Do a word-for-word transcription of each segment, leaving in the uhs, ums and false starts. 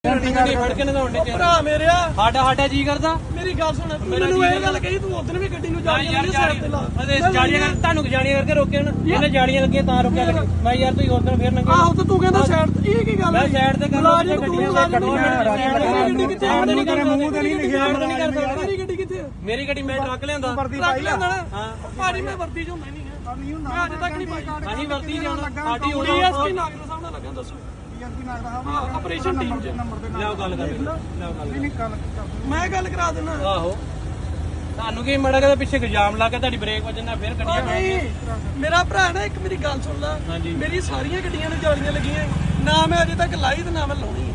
ਫੜ ਕੇ ਨਗਾਉਣੇ ਭਰਾ ਮੇਰਿਆ ਸਾਡਾ ਸਾਡਾ ਜੀ ਕਰਦਾ ਮੇਰੀ ਗੱਲ ਸੁਣ ਮੈਨੂੰ ਇਹ ਗੱਲ ਕਹੀ ਤੂੰ ਉਧਰ ਵੀ ਗੱਡੀ ਨੂੰ ਜਾ ਯਾਰ ਜਾਲੀਆਂ ਕਰ ਤੁਹਾਨੂੰ ਜਾਲੀਆਂ ਕਰਕੇ ਰੋਕਿਆ ਨਾ ਇਹਨੇ ਜਾਲੀਆਂ ਲੱਗੀਆਂ ਤਾਂ ਰੋਕਿਆ ਮੈਂ ਯਾਰ ਤੁਸੀਂ ਉਧਰ ਫੇਰ ਨੰਗੇ ਆਹੋ ਤੇ ਤੂੰ ਕਹਿੰਦਾ ਸਾਈਡ ਇਹ ਕੀ ਗੱਲ ਮੈਂ ਸਾਈਡ ਤੇ ਕਰਦਾ ਗੱਡੀਆਂ ਗੱਡੀ ਕਿੱਥੇ ਆ ਨਹੀਂ ਕਰ ਮੂੰਹ ਤੇ ਨਹੀਂ ਲਿਖਿਆ ਮੇਰੀ ਗੱਡੀ ਕਿੱਥੇ ਆ ਮੇਰੀ ਗੱਡੀ ਮੈਂ ਟਰੱਕ ਲਿਆਂਦਾ ਟਰੱਕ ਲਿਆਂਦਾ ਹਾਂ ਭਾਜੀ ਮੈਂ ਵਰਦੀ ਚ ਹੁੰਦਾ ਨਹੀਂ ਹੈ ਮੈਂ ਅੱਜ ਤੱਕ ਨਹੀਂ ਪਾਈ ਅਸੀਂ ਵਰਤੀ ਜਾਣਾ ਸਾਡੀ ਹੋਣੀ ਡੀਐਸਪੀ ਨਾਗਰ ਸਾਹਿਬ ਨਾਲ ਲੱਗਾ ਦੱਸੋ ਆਪਰੇਸ਼ਨ ਟੀਮ ਚ ਲਿਆਓ ਗੱਲ ਕਰ ਲਿਆਓ ਗੱਲ ਮੈਂ ਗੱਲ ਕਰਾ ਦਿੰਦਾ ਆਹੋ ਤੁਹਾਨੂੰ ਕੀ ਮੜਾ ਕੇ ਪਿੱਛੇ ਇਲਜ਼ਾਮ ਲਾ ਕੇ ਤੁਹਾਡੀ ਬ੍ਰੇਕ ਵੱਜਣਾ ਫਿਰ ਗੱਡੀਆਂ ਨਹੀਂ ਮੇਰਾ ਭਰਾ ਨਾ ਇੱਕ ਮੇਰੀ ਗੱਲ ਸੁਣ ਲੈ ਮੇਰੀ ਸਾਰੀਆਂ ਗੱਡੀਆਂ ਨੂੰ ਜਾਲੀਆਂ ਲੱਗੀਆਂ ਨਾ ਮੈਂ ਅਜੇ ਤੱਕ ਲਾਈ ਤੇ ਨਾ ਮੈਂ ਲਾਉਣੀ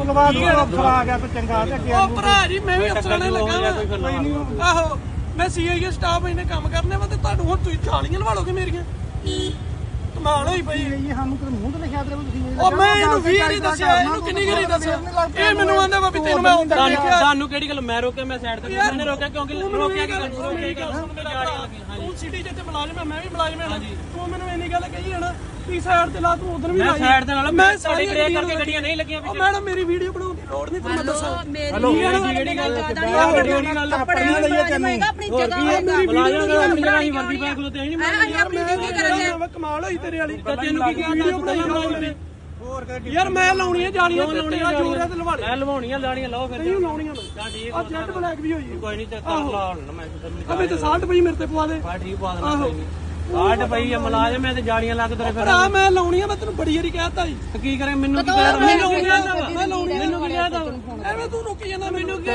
ਆ ਗਿਆ ਤਾਂ ਚੰਗਾ ਤੇ ਅੱਗੇ ਉਹ ਭਰਾ ਜੀ ਮੈਂ ਵੀ ਅਫਸਰਾਂ ਨੇ ਲੱਗਾ ਆਹੋ ਮੈਂ ਸੀਆਈਏ ਸਟਾਫ ਇਹਨੇ ਕੰਮ ਕਰਨੇ ਵਾ ਤੇ ਤੁਹਾਨੂੰ ਹੁਣ ਤੁਸੀਂ ਜਾਲੀਆਂ ਲਵਾ ਲੋਗੇ ਮੇਰੀਆਂ ਕਮਾਲ ਹੋਈ ਪਈ ਇਹ ਸਾਨੂੰ ਕਿਤੇ ਮੂੰਹ ਤੇ ਲਿਖਿਆ ਤੇ ਤੁਸੀਂ ਉਹ ਮੈਂ ਇਹਨੂੰ ਵੀਹ ਵਾਰੀ ਦੱਸਿਆ ਇਹਨੂੰ ਕਿੰਨੀ ਵਾਰੀ ਦੱਸਿਆ ਇਹ ਮੈਨੂੰ ਆਂਦਾ ਵਾ ਵੀ ਤੈਨੂੰ ਮੈਂ ਹੁੰਦਾ ਦੇਖਿਆ ਤੁਹਾਨੂੰ ਕਿਹੜੀ ਗੱਲ ਮੈਂ ਰੋਕਿਆ ਮੈਂ ਸਾਈਡ ਤੇ ਮੈਨੇ ਰੋਕਿਆ ਕਿਉਂਕਿ ਰੋਕਿਆ ਕੀ ਗੱਲ ਤੂੰ ਸਿਟੀ ਜਿੱਥੇ ਮੁਲਾਜ਼ਮ ਹੈ ਮੈਂ ਵੀ ਮੁਲਾਜ਼ਮ ਹਾਂ ਤੂੰ ਮੈਨੂੰ ਇੰਨੀ ਗੱਲ ਕਹੀ ਹੈ ਨਾ ਤੀ ਸਾਈਡ ਤੇ ਲਾ ਤੂੰ ਉਧਰ ਵੀ ਮੈਂ ਸਾਈਡ ਤੇ ਨਾਲ ਮੈਂ ਸਾਡੀ ਬ੍ਰੇਕ ਕਰਕੇ ਗੱਡੀਆਂ ਨਹੀਂ ਲੱਗੀਆਂ ਉਹ ਮੈਡਮ ਮੇਰੀ ਵੀਡੀਓ ਬਣਾਉਣ ਦੀ ਲੋੜ ਨਹੀਂ ਤੁਹਾਨੂੰ ਦੱਸਾਂ ਹੈਲੋ ਜਿਹੜੀ ਗੱਲ ਜਿਹੜੀ ਗੱਲ ਆਪਣੀਆਂ ਲਈਏ ਤੈਨੂੰ ਆਪਣੀ ਜਗ੍ਹਾ ਮੁਲਾਜ਼ਮ ਨਹੀਂ ਵਰਦੀ ਪਾ ਕੋਲ ਤੇ ਨਹੀਂ ਆਪਣੀ ਜ਼ਿੰਦਗੀ ਕਰਾਂਗੇ ਕਮਾਲ ਹੋਈ ਤੇਰੇ ਵਾਲੀ ਤੈਨੂੰ ਕੀ ਕਿਹਾ ਵੀਡੀਓ ਬਣਾਈ ਹੋਰ ਯਾਰ ਮੈਂ ਲਾਉਣੀ ਹੈ ਜਾਲੀਆਂ ਲਾਉਣੀਆਂ ਜੋਰ ਹੈ ਤੇ ਲਵਾੜੇ ਮੈਂ ਲਵਾਉਣੀਆਂ ਲਾਣੀਆਂ ਲਾਓ ਫਿਰ ਨਹੀਂ ਲਾਉਣੀਆਂ ਮੈਂ ਤਾਂ ਠੀਕ ਆ ਜੈਟ ਬਲੈਕ ਵੀ ਹੋਈ ਕੋਈ ਨਹੀਂ ਚੱਕਰ ਲਾ ਹੁਣ ਮੈਂ ਅਬੇ ਤੇ ਸਾਲਟ ਪਈ ਮੇਰੇ ਤੇ ਪਵਾ ਦੇ ਬਾ ਠੀਕ ਪਾ ਦੇਣਾ ਕੋਈ ਨਹੀਂ ਸਾਲਟ ਪਈ ਆ ਮੁਲਾਜ਼ਮ ਐ ਤੇ ਜਾਲੀਆਂ ਲੱਗ ਤੇਰੇ ਫਿਰ ਆ ਮੈਂ ਲਾਉਣੀ ਆ ਮੈਂ ਤੈਨੂੰ ਬੜੀ ਵਾਰੀ ਕਹਿਤਾ ਜੀ ਕੀ ਕਰੇ ਮੈਨੂੰ ਕੀ ਕਹਿ ਮੈਨੂੰ ਕੀ ਕਹਿਦਾ ਮੈਂ ਲਾਉਣੀ ਮੈਨੂੰ ਕੀ ਕਹਿਦਾ ਐਵੇਂ ਤੂੰ ਰੁਕੀ ਜਾਂਦਾ ਮੈਨੂੰ ਕੀ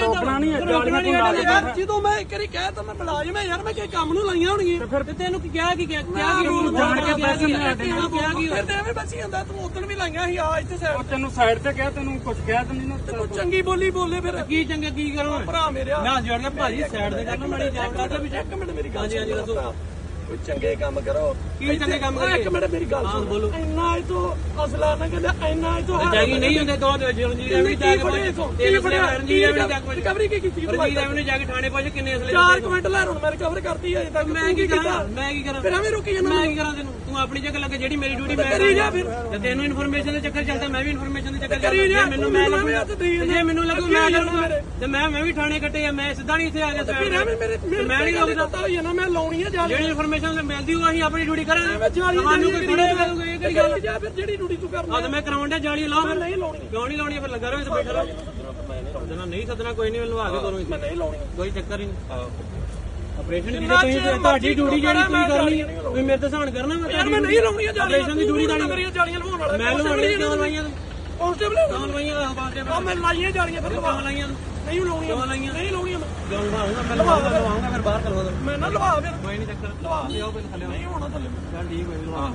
ਕਹਿਦਾ ਜਦੋਂ ਮੈਂ ਇੱਕ ਵਾਰੀ ਕਹਿਤਾ ਮੈਂ ਮੁਲਾਜ਼ਮ ਐ ਯਾਰ ਮੈਂ ਕਿ ਕੰਮ ਨੂੰ ਲਾਈਆਂ ਹੋਣਗੀਆਂ ਫਿਰ ਤੈਨੂੰ ਕੀ ਕਿਹਾ ਕੀ ਕਿਹਾ ਕੀ ਜਾਣ ਕੇ ਪੈਸੇ ਨਹੀਂ ਲੱਗੇ ਕਿਹਾ ਕੀ ਫਿਰ ਤੇ ਐਵੇਂ ਬਚੀ ਜਾਂਦਾ ਤੂੰ ਉਦੋਂ ਵੀ ਲਾਈਆਂ ਸੀ ਆ ਇੱਥੇ ਸਾਈਡ ਤੈਨੂੰ ਸਾਈਡ ਤੇ ਕਿਹਾ ਤੈਨੂੰ ਕੁਝ ਕਿਹਾ ਤੈਨੂੰ ਨਾ ਤੂੰ ਚੰਗੀ ਬੋਲੀ ਬੋਲੇ ਫਿਰ ਕੀ ਚੰਗਾ ਕੀ ਕਰੋ ਭਰਾ ਮੇਰਿਆ ਮੈਂ ਜੋੜ ਕੇ ਭਾਜੀ ਸਾਈਡ ਤੇ ਕਰਨਾ ਮਾੜੀ ਜਾਮ ਕਰਦਾ ਵੀ ਇੱਕ ਮਿੰਟ ਮੇਰੀ ਗੱਲ ਹਾਂਜੀ ਹਾਂਜੀ ਦੱਸੋ ਕੋਈ ਚੰਗੇ ਕੰਮ ਕਰੋ ਕੀ ਚੰਗੇ ਕੰਮ ਕਰੀਏ ਇੱਕ ਮਿੰਟ ਮੇਰੀ ਗੱਲ ਸੁਣ ਬੋਲੋ ਇੰਨਾ ਇਹ ਤੋਂ ਅਸਲਾ ਨਾ ਕਹਿੰਦਾ ਇੰਨਾ ਇਹ ਤੋਂ ਜਾਗੀ ਨਹੀਂ ਹੁੰਦੇ ਦੋ ਰਣਜੀਤ ਐਵੇਂ ਜਾ ਕੇ ਤੇਰੇ ਫੜਿਆ ਰਣਜੀਤ ਐਵੇਂ ਜਾ ਕੇ ਰਿਕਵਰੀ ਕੀ ਕੀਤੀ ਰਣਜੀਤ ਐਵੇਂ ਜਾ ਕੇ ਥਾਣੇ ਪਹੁੰਚ ਕਿੰਨੇ ਅਸਲੇ ਚਾਰ ਕਮੈਂਟ ਲੈ ਹੁਣ ਮੈਂ ਰਿਕਵਰ ਕਰਤੀ ਅਜੇ ਤੱਕ ਮੈਂ ਕੀ ਕਰਾਂ ਮੈਂ ਕੀ ਕਰਾਂ ਫਿਰ ਐਵੇਂ ਰੁਕੀ ਜਾਂਦਾ ਮੈਂ ਕੀ ਕਰਾਂ ਤੈਨੂੰ ਤੂੰ ਆਪਣੀ ਜਗ੍ਹਾ ਲੱਗੇ ਜਿਹੜੀ ਮੇਰੀ ਡਿਊਟੀ ਮੈਂ ਕਰੀ ਜਾ ਫਿਰ ਤੇ ਤੈਨੂੰ ਇਨਫੋਰਮੇਸ਼ਨ ਦੇ ਚੱਕਰ ਚੱਲਦਾ ਮੈਂ ਵੀ ਇਨਫੋਰਮੇਸ਼ਨ ਦੇ ਚੱਕਰ ਕਰੀ ਜਾ ਮੈਨੂੰ ਮੈਂ ਜੇ ਮੈਨੂੰ ਲੱਗੂ ਮੈਂ ਕਰੂੰਗਾ ਤੇ ਮੈਂ ਮੈਂ ਵੀ ਥਾਣੇ ਕੱਟੇ ਆ ਮੈਂ ਸਿੱਧਾ ਨਹੀਂ ਇੱਥੇ ਆ ਗਿਆ ਸਾਈਡ ਮੈਂ ਨਹੀਂ ਲੱਗਦਾ ਹੋਈ ਨਾ ਮੈਂ ਲਾਉਣੀ ਆ ਜਾ ਜਿਹੜੀ ਇਨਫੋਰਮੇਸ਼ਨ ਮਿਲਦੀ ਉਹ ਅਸੀਂ ਆਪਣੀ ਡਿਊਟੀ ਕਰਾਂਗੇ ਤੁਹਾਨੂੰ ਕੋਈ ਥੋੜੇ ਲੱਗੂਗਾ ਇਹ ਕਿਹੜੀ ਗੱਲ ਜਾ ਫਿਰ ਜਿਹੜੀ ਡਿਊਟੀ ਤੂੰ ਕਰਨਾ ਆ ਤੇ ਮੈਂ ਕਰਾਉਣ ਦਾ ਜਾਲੀ ਲਾਓ ਫਿਰ ਨਹੀਂ ਲਾਉਣੀ ਕਿਉਂ ਨਹੀਂ ਲਾਉਣੀ ਫਿਰ ਲੱਗਾ ਰਹੋ ਇੱਥੇ ਬੈਠਾ ਰਹੋ ਸੱਦਣਾ ਨਹੀਂ ਸੱਦਣਾ ਕੋਈ ਨਹੀਂ ਮੈਨੂੰ ਆ ਕੇ ਕਰੋ ਮੈਂ ਨਹੀਂ ਲਾਉਣੀ ਕੋਈ ਚੱਕਰ ਹੀ ਨਹੀਂ ਆਪਰੇਸ਼ਨ ਦੀ ਤੁਸੀਂ ਤੁਹਾਡੀ ਡਿਊਟੀ ਜਿਹੜੀ ਤੁਸੀਂ ਕਰਨੀ ਤੁਸੀਂ ਮੇਰੇ ਤੇ ਸਹਾਨ ਕਰਨਾ ਮੈਂ ਯਾਰ ਮੈਂ ਨਹੀਂ ਲਾਉਣੀ ਆਪਰੇਸ਼ਨ ਦੀ ਡਿਊਟੀ ਤਾਂ ਮੇਰੀਆਂ ਜਾਲੀਆਂ ਲਵਾਉਣ ਵਾਲਾ ਮੈਂ ਲਵਾਉਣੀ ਕਿਉਂ ਲਵਾਈਆਂ ਕਾਂਸਟੇਬਲ ਕਿਉਂ ਲਵਾਈਆਂ ਕਾਂਸਟੇਬਲ ਆ ਮੈਂ ਲਾਈਆਂ ਜਾਲੀਆਂ ਫਿਰ ਕਿਉਂ ਲਾਈਆਂ ਨਹੀਂ ਲਾਉਣੀਆਂ ਨਹੀਂ ਲਾਉਣੀਆਂ ਮੈਂ ਕਿਉਂ ਲਵਾਉਂਗਾ ਮੈਂ ਲਵਾਉਂਗਾ ਲਵਾਉਂਗਾ ਫਿਰ ਬਾਹਰ ਕਰਵਾ ਦੋ ਮੈਂ ਨਾ ਲਵਾ ਫਿਰ ਕੋਈ ਨਹੀਂ ਚੱਕਰ ਲਵਾ ਲਿਓ ਪਹਿਲੇ ਥੱਲੇ ਨਹੀਂ ਹੋਣਾ ਥੱਲੇ ਚੱਲ ਠੀਕ ਹੋਈ ਲਵਾ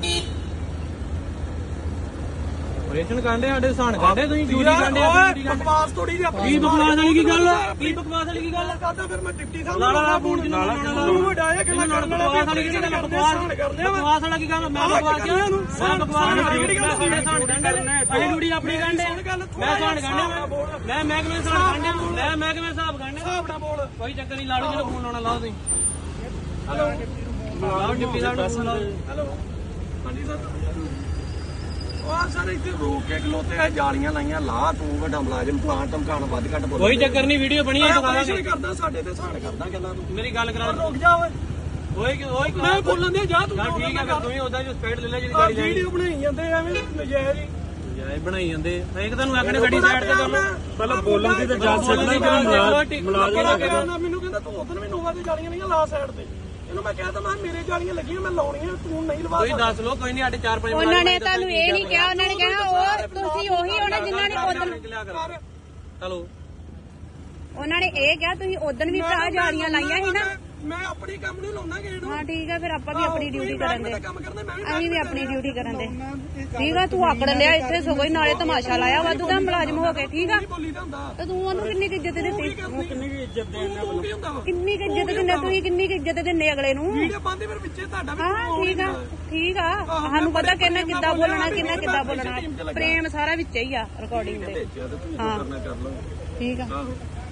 ਆਪਰੇਸ਼ਨ ਕਾਂਡੇ ਸਾਡੇ ਸਹਾਨ ਕਾਂਡੇ ਤੁਸੀਂ ਡਿਊਟੀ ਕਾਂਡੇ ਓਏ ਬਕਵਾਸ ਥੋੜੀ ਜਿਹੀ ਆਪਣੀ ਕੀ ਬਕਵਾਸ ਵਾਲੀ ਕੀ ਗੱਲ ਕੀ ਬਕਵਾਸ ਵਾਲੀ ਕੀ ਗੱਲ ਕਰਦਾ ਫਿਰ ਮੈਂ ਡਿਪਟੀ ਸਾਹਿਬ ਲਾ ਲਾ ਫੋਨ ਜਿਹਨੂੰ ਲਾਉਣਾ ਤੂੰ ਵਡਾਇਆ ਕਿੰਨਾ ਕਰਨ ਵਾਲਾ ਬਕਵਾਸ ਵਾਲੀ ਕੀ ਗੱਲ ਬਕਵਾਸ ਬਕਵਾਸ ਵਾਲਾ ਕੀ ਗੱਲ ਮੈਂ ਬਕਵਾਸ ਕਿਹਾ ਮੈਂ ਬਕਵਾਸ ਵਾਲੀ ਗੱਲ ਅਸੀਂ ਡਿਊਟੀ ਆਪਣੀ ਕਾਂਡੇ ਮੈਂ ਸਹਾਨ ਕਾਂਡੇ ਮੈਂ ਮਹਿਕਮੇ ਸਹਾਨ ਕਾਂਡੇ ਮੈਂ ਮਹਿਕਮੇ ਹਿਸਾਬ ਕਾਂਡੇ ਹਿਸਾਬ ਨਾਲ ਬੋਲ ਕੋਈ ਚੱਕਰ ਨਹੀਂ ਲਾੜੂ ਜਿਹਨੂੰ ਫੋਨ ਲਾਉਣਾ ਲਾਓ ਤੁਸੀਂ ਹੈਲੋ ਲਾਓ ਡਿਪਟੀ ਸਾਹਿਬ ਨੂੰ ਫੋਨ ਲਾਓ ਹੈਲੋ ਹਾਂਜੀ ਸਰ ਉਹ ਸਰ ਇੱਥੇ ਰੋਕ ਕੇ ਖਲੋਤੇ ਆ ਜਾਲੀਆਂ ਲਾਈਆਂ ਲਾ ਤੂੰ ਵੱਡਾ ਮੁਲਾਜ਼ਮ ਪਲਾਂਟ ਧਮਕਾਣ ਵੱਧ ਘੱਟ ਬੋਲ ਕੋਈ ਚੱਕਰ ਨਹੀਂ ਵੀਡੀਓ ਬਣੀ ਹੈ ਦਿਖਾਵਾਂਗੇ ਕਰਦਾ ਸਾਡੇ ਤੇ ਸਹਾਨ ਕਰਦਾ ਗੱਲਾਂ ਤੂੰ ਮੇਰੀ ਗੱਲ ਕਰਾ ਰੁਕ ਜਾ ਓਏ ਓਏ ਓਏ ਮੈਂ ਬੋਲਣ ਦੇ ਜਾ ਤੂੰ ਠੀਕ ਹੈ ਫਿਰ ਤੂੰ ਹੀ ਉਹਦਾ ਜੋ ਸਪੀਡ ਲੈ ਲੈ ਜਿਹੜੀ ਗਾੜੀ ਜਾਣੀ ਵੀਡੀਓ ਬਣਾਈ ਜਾਂਦੇ ਐਵੇਂ ਨਜਾਇਜ਼ ਹੀ ਜਾਏ ਬਣਾਈ ਜਾਂਦੇ ਇੱਕ ਤੁਹਾਨੂੰ ਆਖਣੇ ਗੱਡੀ ਸਾਈਡ ਤੇ ਕਰ ਲਓ ਪਹਿਲਾਂ ਬੋਲਣ ਦੀ ਤਾਂ ਜਾ ਸਕਦਾ ਕਿ ਮੁਲਾਜ਼ਮ ਮੈਨੂੰ ਕਹਿੰਦਾ ਤੂੰ ਉਧਰ ਵੀ ਨੋਵਾ ਦੀ ਜਾਲੀਆਂ ਨਹੀਂ ਲਾ ਸਾਈਡ ਤੇ ਇਹਨੂੰ ਮੈਂ ਕਹਿ ਤਾ ਮੈਂ ਮੇਰੇ ਜਾਲੀਆਂ ਲੱਗੀਆਂ ਮੈਂ ਲਾਉਣੀਆਂ ਤੂੰ ਨਹੀਂ ਲਵਾ ਕੋਈ ਦੱਸ ਲੋ ਕੋਈ ਨਹੀਂ ਸਾਡੇ ਚਾਰ ਪੰਜ ਉਹਨਾਂ ਨੇ ਤੁਹਾਨੂੰ ਇਹ ਨਹੀਂ ਕਿਹਾ ਉਹਨਾਂ ਨੇ ਕਿਹਾ ਉਹ ਤੁਸੀਂ ਉਹੀ ਹੋਣਾ ਜਿਨ੍ਹਾਂ ਨੇ ਉਦੋਂ ਚਲੋ ਉਹਨਾਂ ਨੇ ਇਹ ਕਿਹਾ ਤੁਸੀਂ ਉਦੋਂ ਵੀ ਭਰਾ ਜਾਲੀਆਂ ਲਾਈਆਂ ਸੀ ਨਾ ਮੈਂ ਆਪਣੀ ਕੰਮ ਨੂੰ ਲਾਉਣਾ ਗੇੜ ਹਾਂ ਠੀਕ ਆ ਫਿਰ ਆਪਾਂ ਵੀ ਆਪਣੀ ਡਿਊਟੀ ਕਰਨ ਦੇ ਕੰਮ ਕਰਦਾ ਮੈਂ ਵੀ ਅਸੀਂ ਵੀ ਆਪਣੀ ਡਿਊਟੀ ਕਰਨ ਦੇ ਠੀਕ ਆ ਤੂੰ ਆਕੜ ਲਿਆ ਇੱਥੇ ਸਗੋਂ ਹੀ ਨਾਲੇ ਤਮਾਸ਼ਾ ਲਾਇਆ ਵਾਧੂ ਦਾ ਮੁਲਾਜ਼ਮ ਹੋ ਕੇ ਠੀਕ ਆ ਬੋਲੀ ਦਾ ਹੁੰਦਾ ਤੇ ਤੂੰ ਉਹਨੂੰ ਕਿੰਨੀ ਕੁ ਇੱਜ਼ਤ ਦਿੱਤੀ ਕਿੰਨੀ ਵੀ ਇੱਜ਼ਤ ਦੇਣ ਤੂੰ ਕੀ ਹੁੰਦਾ ਵਾ ਕਿੰਨੀ ਕੁ ਇੱਜ਼ਤ ਦਿੰਦੇ ਤੁਸੀਂ ਕਿੰਨੀ ਕੁ ਇੱਜ਼ਤ ਦਿੰਦੇ ਅਗਲੇ ਨੂੰ ਵੀਡੀਓ ਪਾਉਂਦੇ ਫਿਰ ਵਿੱਚੇ ਤੁਹਾਡਾ ਵੀ ਹਾਂ ਠੀਕ ਆ ਠੀਕ ਆ ਸਾਨੂੰ ਪਤਾ ਕਿੰਨਾ ਕਿੱਦਾਂ ਬੋਲਣਾ ਕਿੰਨਾ ਕਿੱਦਾਂ ਬੋਲਣਾ ਪ੍ਰੇਮ ਸਾਰਾ ਵਿੱਚ ਹੀ ਆ ਰਿਕਾਰਡਿੰਗ ਦੇ ਹਾਂ ਠੀਕ ਆ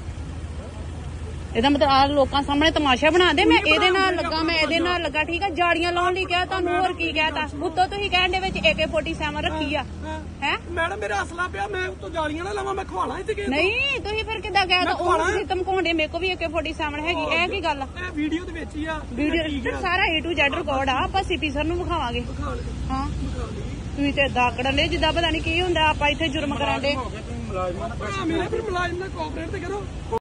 ਇਹਦਾ ਮਤਲਬ ਆ ਲੋਕਾਂ ਸਾਹਮਣੇ ਤਮਾਸ਼ਾ ਬਣਾ ਦੇ ਮੈਂ ਇਹਦੇ ਨਾਲ ਲੱਗਾ ਮੈਂ ਇਹਦੇ ਨਾਲ ਲੱਗਾ ਠੀਕ ਆ ਜਾੜੀਆਂ ਲਾਉਣ ਲਈ ਕਿਹਾ ਤੁਹਾਨੂੰ ਹੋਰ ਕੀ ਕਹਿਤਾ ਉੱਤੋਂ ਤੁਸੀਂ ਕਹਿਣ ਦੇ ਵਿੱਚ ਏ ਕੇ ਫੋਰਟੀ ਸੈਵਨ ਰੱਖੀ ਆ ਹੈ ਮੈਡਮ ਮੇਰਾ ਅਸਲਾ ਪਿਆ ਮੈਂ ਉੱਤੋਂ ਜਾਲੀਆਂ ਨਾ ਲਾਵਾਂ ਮੈਂ ਖਵਾਣਾ ਇੱਥੇ ਕਿਸੇ ਨੂੰ। ਨਹੀਂ ਤੁਸੀਂ ਫਿਰ ਕਿੱਦਾਂ ਕਹਿ ਦੋ ਉਹ ਤੁਸੀਂ ਧਮਕਾਉਂਦੇ ਮੇਰੇ ਕੋ ਵੀ ਏ ਫੋਰਟੀ ਸੈਵਨ ਹੈਗੀ ਇਹ ਕੀ ਗੱਲ ਇਹ ਵੀਡੀਓ ਦੇ ਵਿੱਚ ਹੀ ਆ ਵੀਡੀਓ ਸਾਰਾ ਏ ਟੂ ਜ਼ੈਡ ਰਿਕਾਰਡ ਆ ਆਪਾਂ ਸੀਪੀ ਸਰ ਨੂੰ ਵਿਖਾਵਾਂਗੇ ਹਾਂ ਤੁਸੀਂ ਤੇ ਦਾਕੜਨ ਦੇ ਜਿੱਦਾਂ ਪਤਾ ਨਹੀਂ ਕੀ ਹੁੰਦਾ ਆਪਾਂ ਇੱਥੇ ਜੁਰਮ ਕਰਾਂਦੇ ਮੁਲਾਜ਼ਮਾਂ ਨਾਲ ਮੇਰੇ ਫਿਰ ਮੁਲਾਜ਼ਮ ਨਾਲ ਕੋਆਪਰੇਟ ਤੇ ਕਰੋ।